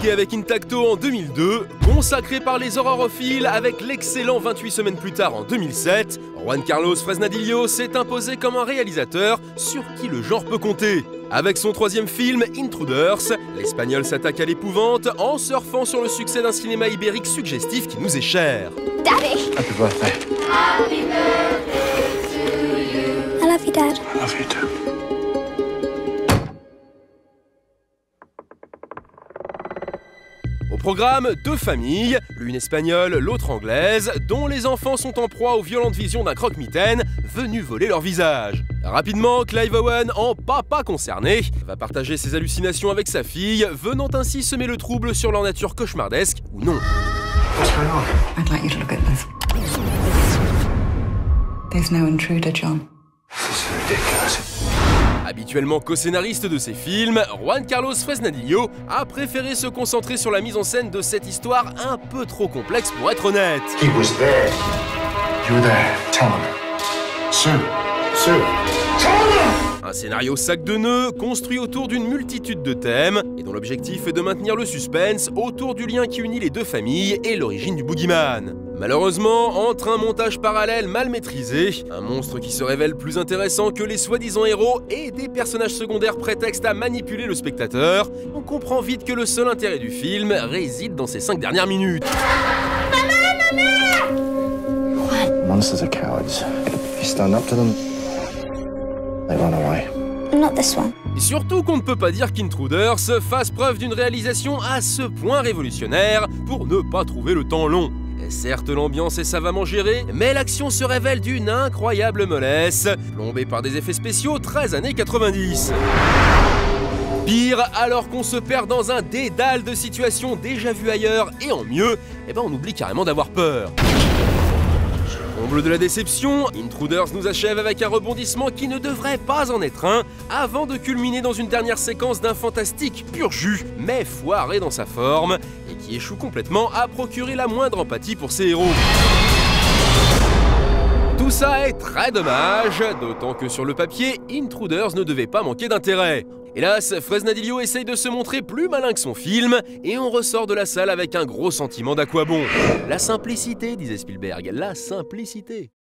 Publié avec Intacto en 2002, consacré par les horrorophiles avec l'excellent 28 semaines plus tard en 2007, Juan Carlos Fresnadillo s'est imposé comme un réalisateur sur qui le genre peut compter. Avec son troisième film, Intruders, l'Espagnol s'attaque à l'épouvante en surfant sur le succès d'un cinéma ibérique suggestif qui nous est cher. Daddy! Happy birthday. Happy birthday to you. I love you, Dad. I love you too. Au programme, deux familles, l'une espagnole, l'autre anglaise, dont les enfants sont en proie aux violentes visions d'un croque-mitaine venu voler leur visage. Rapidement, Clive Owen, en papa concerné, va partager ses hallucinations avec sa fille, venant ainsi semer le trouble sur leur nature cauchemardesque ou non. What's going on? I'd like you to look at this. There's no intruder, John. This is ridiculous. Habituellement co-scénariste de ses films, Juan Carlos Fresnadillo a préféré se concentrer sur la mise en scène de cette histoire un peu trop complexe pour être honnête. He was there. You were there. Tell him. Sue. Sue. Tell him! Un scénario sac de nœuds, construit autour d'une multitude de thèmes, et dont l'objectif est de maintenir le suspense autour du lien qui unit les deux familles et l'origine du boogeyman. Malheureusement, entre un montage parallèle mal maîtrisé, un monstre qui se révèle plus intéressant que les soi-disant héros et des personnages secondaires prétextes à manipuler le spectateur, on comprend vite que le seul intérêt du film réside dans ces 5 dernières minutes. Monsters are cowards. If you stand up to them, they run away. Not this one. Et surtout qu'on ne peut pas dire qu'Intruders fasse preuve d'une réalisation à ce point révolutionnaire pour ne pas trouver le temps long. Et certes, l'ambiance est savamment gérée, mais l'action se révèle d'une incroyable mollesse, plombée par des effets spéciaux très années 90. Pire, alors qu'on se perd dans un dédale de situations déjà vues ailleurs et en mieux, on oublie carrément d'avoir peur. Comble de la déception, Intruders nous achève avec un rebondissement qui ne devrait pas en être un, avant de culminer dans une dernière séquence d'un fantastique pur jus, mais foiré dans sa forme, et qui échoue complètement à procurer la moindre empathie pour ses héros. Tout ça est très dommage, d'autant que sur le papier, Intruders ne devait pas manquer d'intérêt. Hélas, Fresnadillo essaye de se montrer plus malin que son film, et on ressort de la salle avec un gros sentiment d'à quoi bon. La simplicité, disait Spielberg, la simplicité.